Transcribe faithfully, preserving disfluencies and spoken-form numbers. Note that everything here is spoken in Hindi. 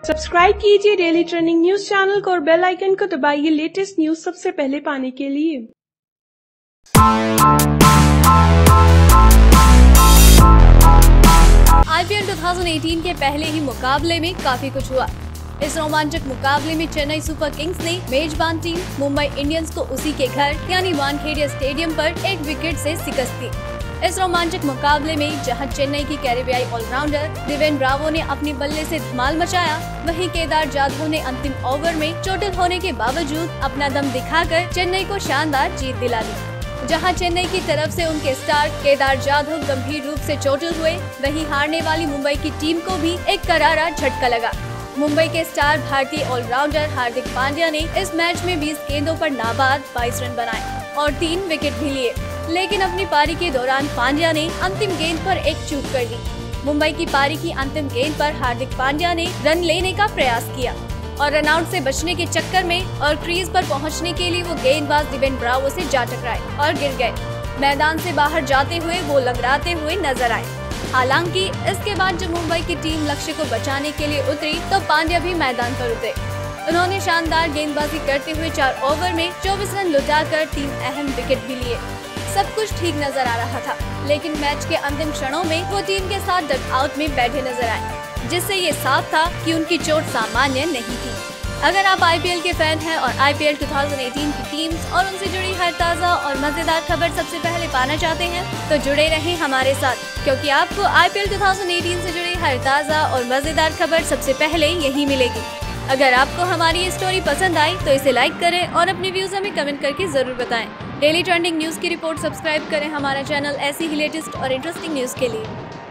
सब्सक्राइब कीजिए डेली ट्रेंडिंग न्यूज चैनल को और बेल आइकन को दबाइए लेटेस्ट न्यूज सबसे पहले पाने के लिए। आईपीएल दो हज़ार अठारह के पहले ही मुकाबले में काफी कुछ हुआ। इस रोमांचक मुकाबले में चेन्नई सुपर किंग्स ने मेजबान टीम मुंबई इंडियंस को उसी के घर यानी वानखेड़े स्टेडियम पर एक विकेट से शिकस्त दी। इस रोमांचक मुकाबले में जहां चेन्नई की कैरेबियाई ऑलराउंडर दिवेन ब्रावो ने अपने बल्ले से धमाल मचाया, वहीं केदार जाधव ने अंतिम ओवर में चोटिल होने के बावजूद अपना दम दिखाकर चेन्नई को शानदार जीत दिला दी। जहां चेन्नई की तरफ से उनके स्टार केदार जाधव गंभीर रूप से चोटिल हुए, वहीं हारने वाली मुंबई की टीम को भी एक करारा झटका लगा। मुंबई के स्टार भारतीय ऑलराउंडर हार्दिक पांड्या ने इस मैच में बीस गेंदों पर नाबाद बाईस रन बनाए और तीन विकेट भी लिए, लेकिन अपनी पारी के दौरान पांड्या ने अंतिम गेंद पर एक चूक कर दी। मुंबई की पारी की अंतिम गेंद पर हार्दिक पांड्या ने रन लेने का प्रयास किया और रनआउट से बचने के चक्कर में और क्रीज पर पहुंचने के लिए वो गेंदबाज दिवेन ब्रावो से जा टकराए और गिर गए। मैदान से बाहर जाते हुए वो लंगड़ाते हुए नजर आए। हालांकि इसके बाद जब मुंबई की टीम लक्ष्य को बचाने के लिए उतरी तो पांड्या भी मैदान पर उतरे। उन्होंने शानदार गेंदबाजी करते हुए चार ओवर में चौबीस रन लुटाकर तीन अहम विकेट भी लिए। सब कुछ ठीक नजर आ रहा था, लेकिन मैच के अंतिम क्षणों में वो टीम के साथ डग आउट में बैठे नजर आए, जिससे ये साफ था कि उनकी चोट सामान्य नहीं थी। अगर आप आईपीएल के फैन हैं और आईपीएल दो हज़ार अठारह की टीम्स और उनसे जुड़ी हर ताज़ा और मजेदार खबर सबसे पहले पाना चाहते हैं तो जुड़े रहें हमारे साथ, क्योंकि आपको आईपीएल दो हज़ार अठारह से जुड़ी हर ताज़ा और मजेदार खबर सबसे पहले यही मिलेगी। अगर आपको हमारी ये स्टोरी पसंद आई तो इसे लाइक करें और अपने व्यूज हमें कमेंट करके जरूर बताएं। डेली ट्रेंडिंग न्यूज की रिपोर्ट सब्सक्राइब करें हमारा चैनल ऐसी ही लेटेस्ट और इंटरेस्टिंग न्यूज के लिए।